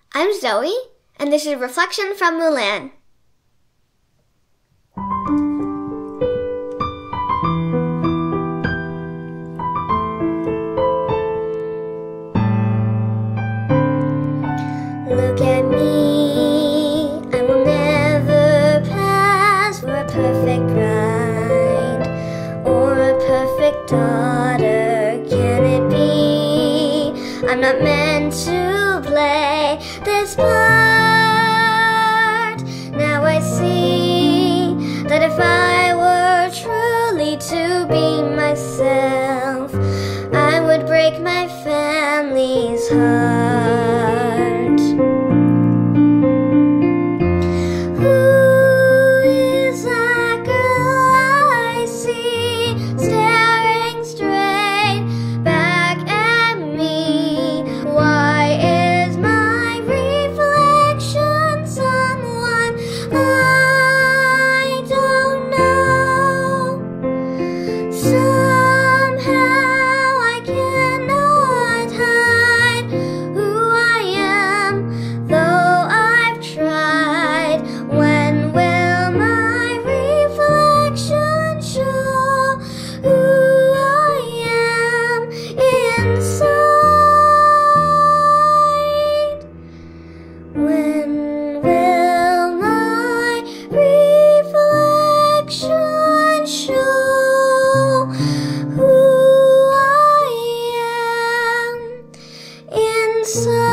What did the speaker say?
I'm Zoe, and this is a reflection from Mulan. Look at me, I will never pass for a perfect bride or a perfect daughter. Can it be? I'm not meant to play this part. Now I see that if I were truly to be myself, I would break my family's heart. Who is that girl I see staring straight back at me? Why is my reflection someone I don't know? Somehow I cannot hide who I am, though I've tried. When will my reflection show who I am inside? When will my reflection show who I am inside?